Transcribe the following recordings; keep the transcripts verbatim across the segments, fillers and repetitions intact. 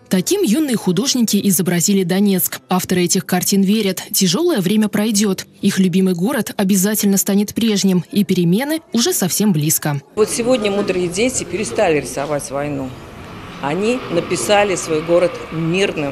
Таким юные художники изобразили Донецк. Авторы этих картин верят, тяжелое время пройдет. Их любимый город обязательно станет прежним, и перемены уже совсем близко. Вот сегодня мудрые дети перестали рисовать войну. Они написали свой город мирным,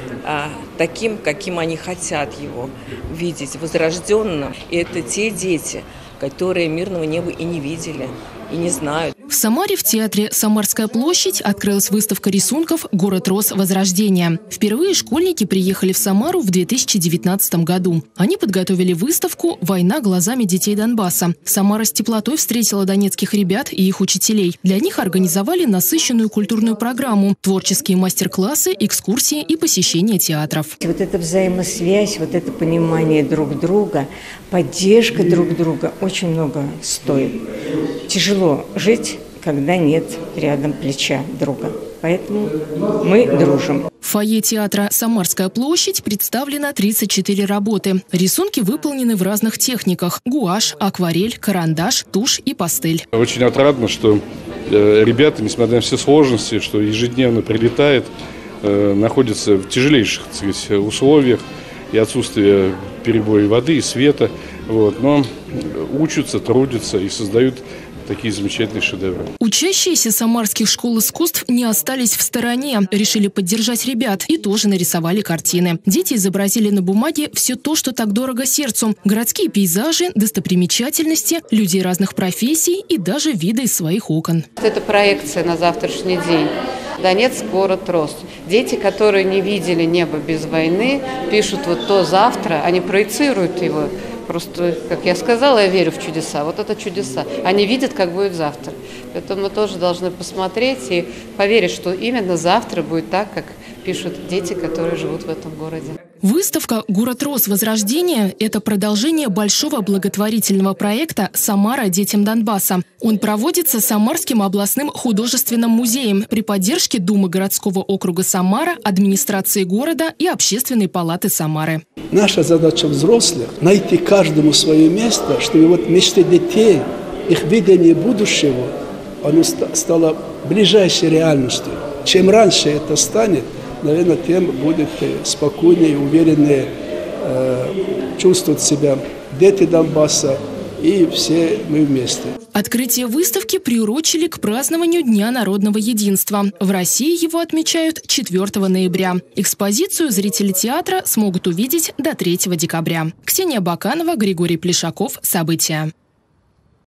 таким, каким они хотят его видеть, возрожденным. И это те дети, которые мирного неба и не видели, и не знают. В Самаре в театре «Самарская площадь» открылась выставка рисунков «Город рос. Возрождение». Впервые школьники приехали в Самару в две тысячи девятнадцатом году. Они подготовили выставку «Война глазами детей Донбасса». Самара с теплотой встретила донецких ребят и их учителей. Для них организовали насыщенную культурную программу, творческие мастер-классы, экскурсии и посещение театров. Вот эта взаимосвязь, вот это понимание друг друга, поддержка друг друга очень много стоит. Тяжело жить, когда нет рядом плеча друга. Поэтому мы дружим. В фойе театра «Самарская площадь» представлено тридцать четыре работы. Рисунки выполнены в разных техниках – гуашь, акварель, карандаш, тушь и пастель. Очень отрадно, что ребята, несмотря на все сложности, что ежедневно прилетает, находятся в тяжелейших, так сказать, условиях и отсутствие перебоя воды и света. Вот, но учатся, трудятся и создают такие замечательные шедевры. Учащиеся самарских школ искусств не остались в стороне. Решили поддержать ребят и тоже нарисовали картины. Дети изобразили на бумаге все то, что так дорого сердцу. Городские пейзажи, достопримечательности, людей разных профессий и даже виды из своих окон. Это проекция на завтрашний день. Донецк, город рос. Дети, которые не видели небо без войны, пишут вот то завтра, они проецируют его. Просто, как я сказала, я верю в чудеса. Вот это чудеса. Они видят, как будет завтра. Поэтому мы тоже должны посмотреть и поверить, что именно завтра будет так, как пишут дети, которые живут в этом городе. Выставка «Город рос. Возрождение» – это продолжение большого благотворительного проекта «Самара детям Донбасса». Он проводится Самарским областным художественным музеем при поддержке Думы городского округа Самара, администрации города и Общественной палаты Самары. Наша задача взрослых – найти каждому свое место, чтобы вот мечты детей, их видение будущего, оно стало ближайшей реальностью. Чем раньше это станет, наверное, тем будет спокойнее, увереннее э, чувствовать себя дети Донбасса и все мы вместе. Открытие выставки приурочили к празднованию Дня народного единства. В России его отмечают четвёртого ноября. Экспозицию зрители театра смогут увидеть до третьего декабря. Ксения Баканова, Григорий Плешаков. События.